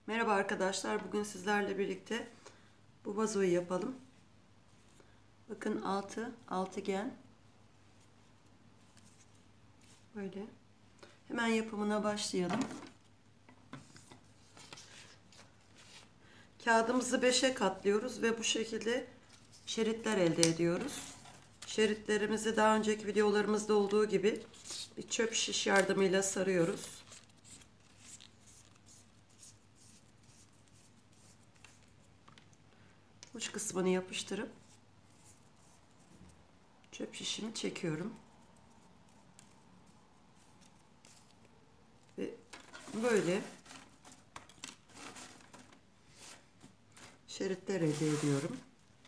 Merhaba arkadaşlar. Bugün sizlerle birlikte bu vazoyu yapalım. Bakın altıgen. Böyle. Hemen yapımına başlayalım. Kağıdımızı 5'e katlıyoruz ve bu şekilde şeritler elde ediyoruz. Şeritlerimizi daha önceki videolarımızda olduğu gibi bir çöp şiş yardımıyla sarıyoruz. Uç kısmını yapıştırıp çöp şişimi çekiyorum. Ve böyle şeritler elde ediyorum.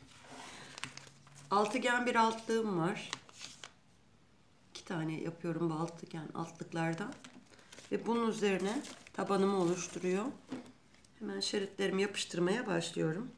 Altıgen bir altlığım var. 2 tane yapıyorum bu altıgen altlıklardan. Ve bunun üzerine tabanımı oluşturuyor. Hemen şeritlerimi yapıştırmaya başlıyorum.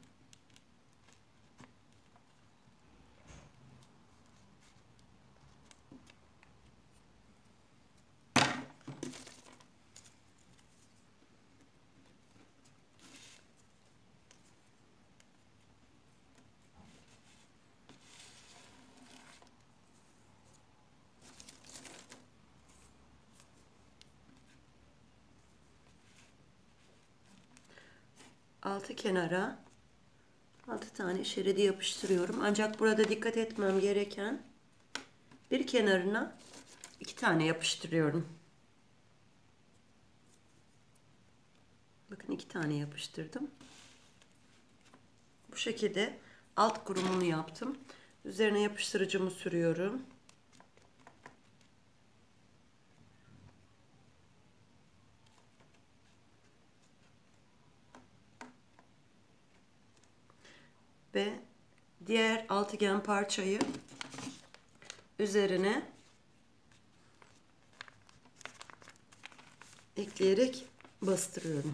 Altı kenara 6 tane şeridi yapıştırıyorum. Ancak burada dikkat etmem gereken bir kenarına 2 tane yapıştırıyorum. Bakın 2 tane yapıştırdım. Bu şekilde alt kurumunu yaptım. Üzerine yapıştırıcımı sürüyorum. Ve diğer altıgen parçayı üzerine ekleyerek bastırıyorum.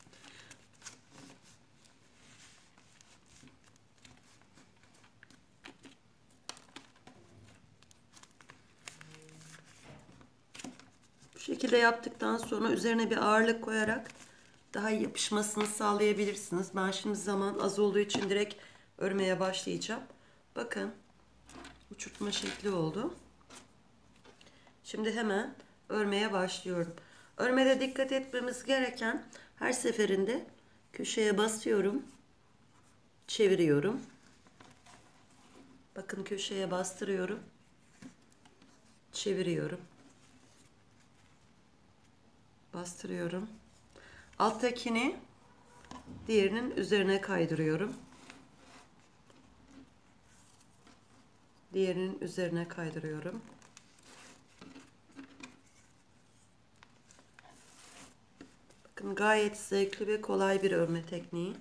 Bu şekilde yaptıktan sonra üzerine bir ağırlık koyarak daha iyi yapışmasını sağlayabilirsiniz. Ben şimdi zaman az olduğu için direkt örmeye başlayacağım. Bakın uçurtma şekli oldu. Şimdi hemen örmeye başlıyorum. Örmede dikkat etmemiz gereken her seferinde köşeye basıyorum, çeviriyorum. Bakın köşeye bastırıyorum, çeviriyorum. Bastırıyorum. Alttakini diğerinin üzerine kaydırıyorum. Diğerinin üzerine kaydırıyorum. Bakın gayet zevkli ve kolay bir örme tekniği.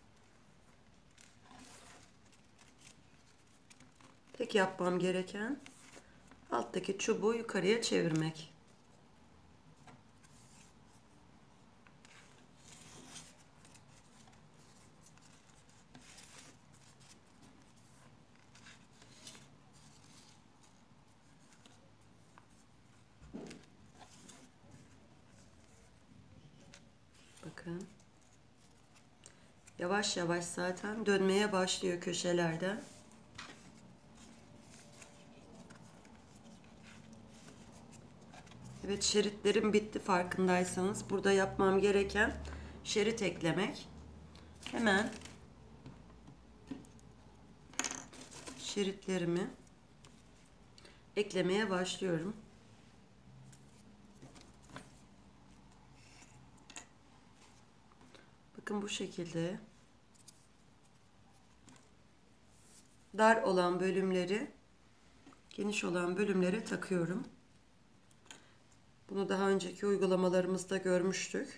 Tek yapmam gereken alttaki çubuğu yukarıya çevirmek. Bakın. Yavaş yavaş zaten dönmeye başlıyor köşelerde. Evet, şeritlerim bitti farkındaysanız. Burada yapmam gereken şerit eklemek. Hemen şeritlerimi eklemeye başlıyorum. Bakın bu şekilde dar olan bölümleri geniş olan bölümlere takıyorum. Bunu daha önceki uygulamalarımızda görmüştük.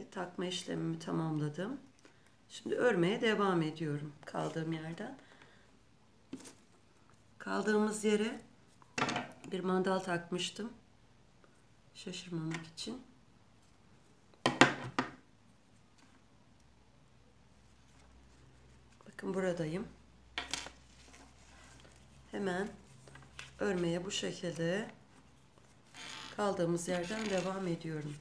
ve takma işlemimi tamamladım. Şimdi örmeye devam ediyorum kaldığım yerden. Kaldığımız yere bir mandal takmıştım. Şaşırmamak için. Bakın buradayım. Hemen örmeye bu şekilde kaldığımız yerden devam ediyorum.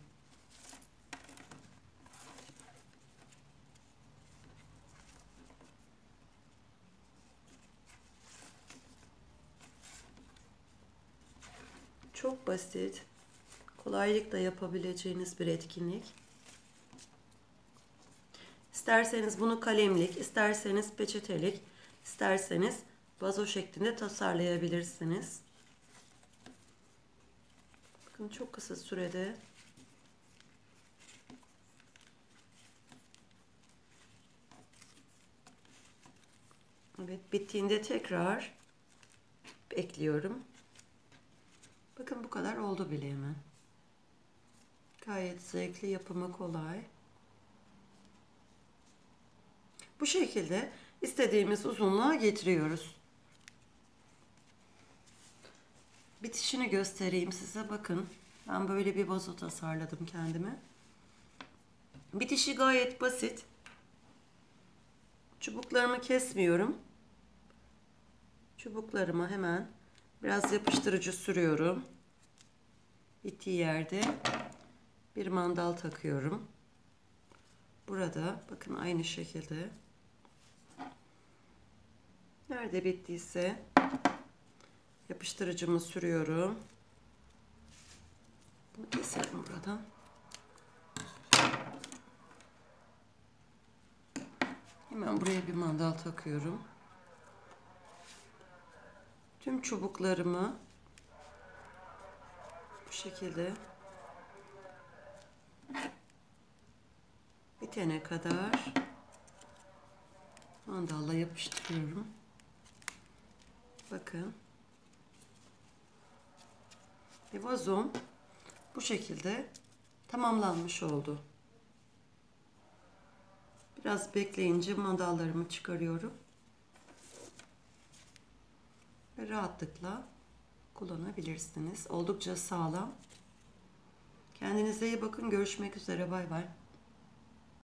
Çok basit, kolaylıkla yapabileceğiniz bir etkinlik. İsterseniz bunu kalemlik, isterseniz peçetelik, isterseniz vazo şeklinde tasarlayabilirsiniz. Bakın çok kısa sürede evet, bittiğinde tekrar ekliyorum. Bakın bu kadar oldu bile hemen. Gayet zevkli, yapımı kolay. Bu şekilde istediğimiz uzunluğa getiriyoruz. Bitişini göstereyim size. Bakın ben böyle bir vazo tasarladım kendime. Bitişi gayet basit. Çubuklarımı kesmiyorum. Çubuklarıma hemen biraz yapıştırıcı sürüyorum. Bittiği yerde bir mandal takıyorum. Burada bakın aynı şekilde. Nerede bittiyse yapıştırıcımı sürüyorum. Bunu keselim buradan. Hemen buraya bir mandal takıyorum. Tüm çubuklarımı bu şekilde bitene kadar mandalla yapıştırıyorum. Bakın. Ve vazom bu şekilde tamamlanmış oldu. Biraz bekleyince mandallarımı çıkarıyorum. Ve rahatlıkla kullanabilirsiniz. Oldukça sağlam. Kendinize iyi bakın. Görüşmek üzere. Bay bay.